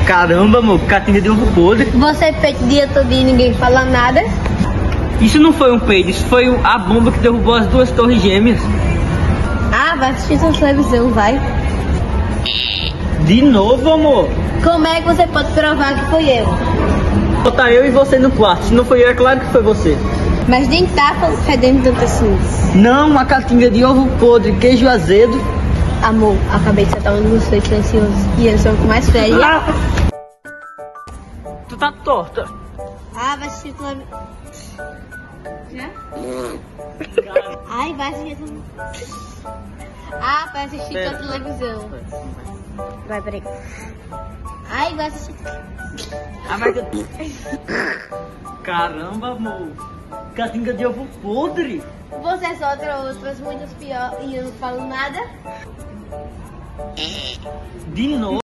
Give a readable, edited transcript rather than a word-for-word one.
Caramba, amor, catinga de ovo podre. Você peita o dia todo e ninguém fala nada. Isso não foi um peido, isso foi a bomba que derrubou as duas torres gêmeas. Ah, vai assistir sua televisão, vai. De novo, amor. Como é que você pode provar que foi eu? Botar eu e você no quarto. Se não foi eu, é claro que foi você. Mas nem tá fedendo tanto assim. Não, uma catinga de ovo podre, queijo azedo. Amor, acabei de soltar um dos seus silenciosos e eles são com mais férias. Tu tá torta. Ah, vai assistir televisão. Já? Ai, vai assistir televisão. Ah, vai assistir tua televisão. Vai, peraí. Ai, vai assistir. Ah, mas... Caramba, amor. Catinga de ovo podre. Você solta outras muitas piores e eu não falo nada. De novo.